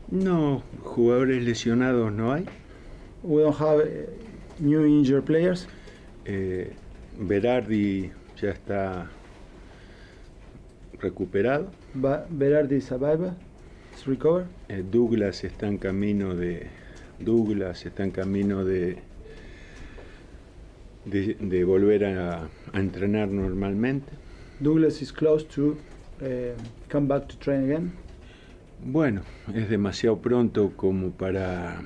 No, jugadores lesionados no hay. We don't have new injured players. Berardi ya está recuperado. Berardi is available. It's recovered. Douglas está en camino de volver a entrenar normalmente. Douglas is close to come back to train again. Bueno, es demasiado pronto como para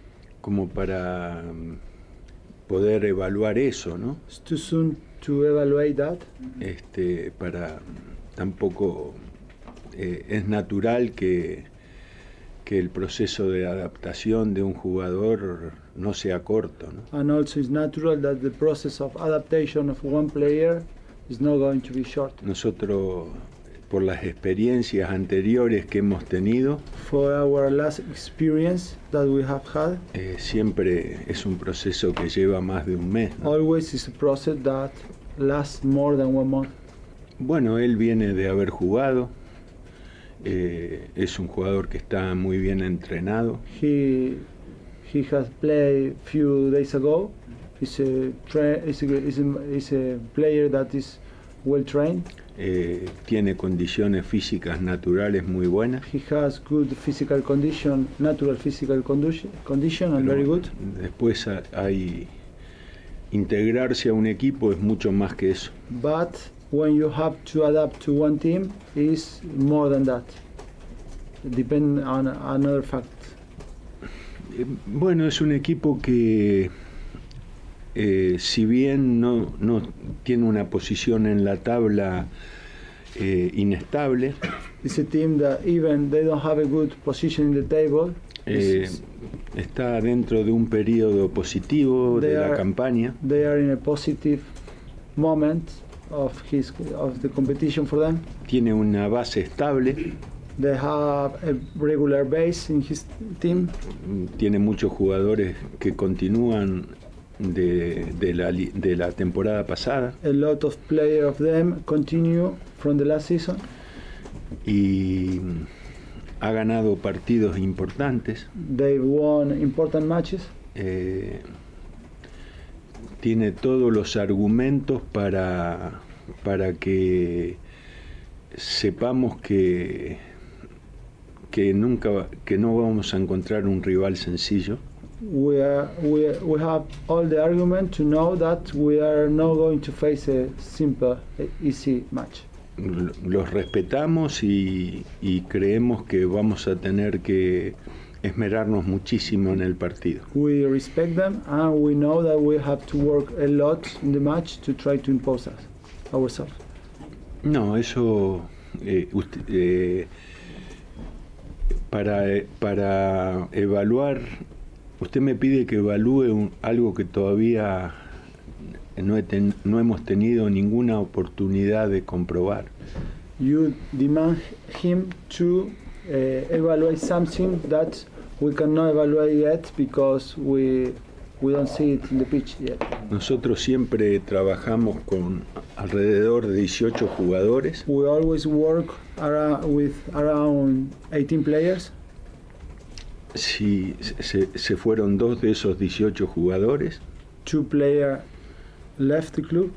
poder evaluar eso, ¿no? It's too soon to evaluate that. Tampoco es natural que el proceso de adaptación de un jugador no sea corto, ¿no? And also it's natural that the process of adaptation of one player is not going to be short. Nosotros, por las experiencias anteriores que hemos tenido, for our last experience that we have had, siempre es un proceso que lleva más de un mes, ¿no? Always is a process that lasts more than 1 month. Bueno, él viene de haber jugado, es un jugador que está muy bien entrenado. He has played few days ago. He's a player that is well trained. Tiene condiciones físicas naturales muy buenas. He has good physical condition, natural physical condition, and very good. Después hay integrarse a un equipo es mucho más que eso. But when you have to adapt to one team, is more than that. Depend on another fact. Bueno, es un equipo que si bien no tiene una posición en la tabla inestable, it's a team that even they don't have a good position in the table. Está dentro de un periodo positivo de la campaña. They are in a positive moment of the competition for them. Tiene una base estable. They have a regular base in his team. Tiene muchos jugadores que continúan de la temporada pasada. A lot of players of them continue from the last season. Y ha ganado partidos importantes. They've won important matches. Tiene todos los argumentos para que sepamos que no vamos a encontrar un rival sencillo. We have all the argument to know that we are not going to face a simple, easy match. Los respetamos y creemos que vamos a tener que esmerarnos muchísimo en el partido. We respect them and we know that we have to work a lot in the match to try to impose ourselves. No, eso para evaluar, usted me pide que evalúe algo que todavía no hemos tenido ninguna oportunidad de comprobar. You demand him to evaluate something that we cannot evaluate yet because we don't see it in the pitch yet. Nosotros siempre trabajamos con alrededor de 18 jugadores. We always work with around 18 players. Si se fueron 2 de esos 18 jugadores. 2 players left the club.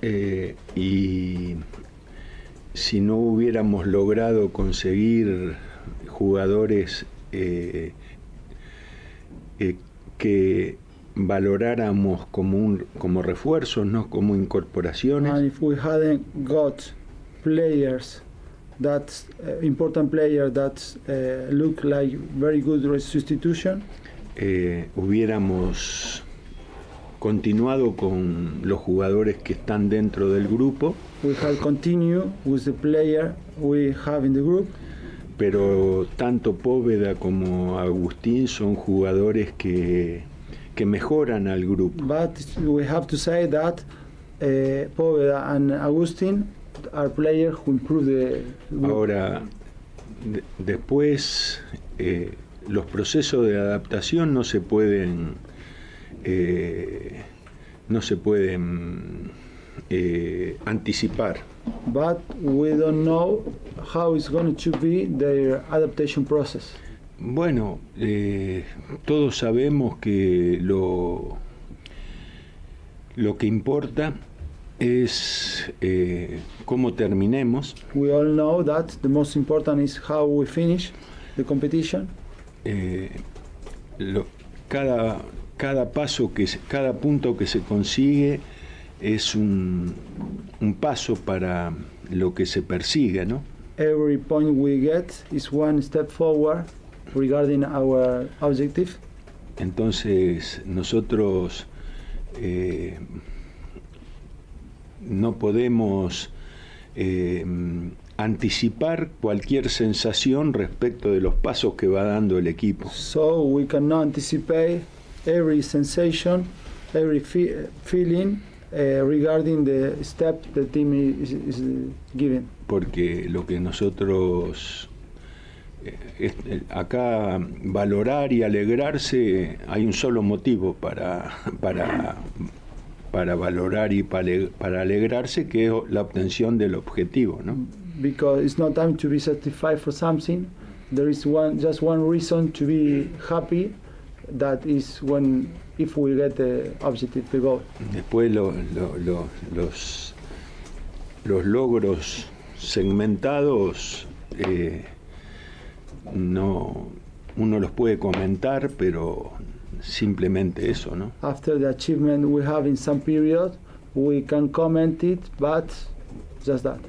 Y si no hubiéramos logrado conseguir jugadores que valoráramos como refuerzos, no como incorporaciones. And if we hadn't got players important players that look like very good substitution, hubiéramos continuado con los jugadores que están dentro del grupo. We had continued with the player we have in the group. Pero tanto Póveda como Agustín son jugadores que mejoran al grupo. But we have to say that Póveda and Agustín are players who improve the group. Ahora, después, los procesos de adaptación no se pueden anticipar. But we don't know how it's going to be their adaptation process. Bueno, todos sabemos que lo que importa es cómo terminemos. We all know that the most important is how we finish the competition. Cada paso cada punto que se consigue es un paso para lo que se persigue, ¿no? Every point we get is one step forward regarding our objective. Entonces nosotros no podemos anticipar cualquier sensación respecto de los pasos que va dando el equipo. So we cannot anticipate every sensation, every feeling regarding the step the team is giving. Porque lo que nosotros acá valorar y alegrarse, hay un solo motivo para valorar y para alegrarse, que es la obtención del objetivo, ¿no? Because it's not time to be satisfied for something. There is just one reason to be happy. That is if we get the objective, the goal. Después los logros segmentados uno los puede comentar, pero simplemente eso, ¿no? After the achievement we have in some period, we can comment it, but just that.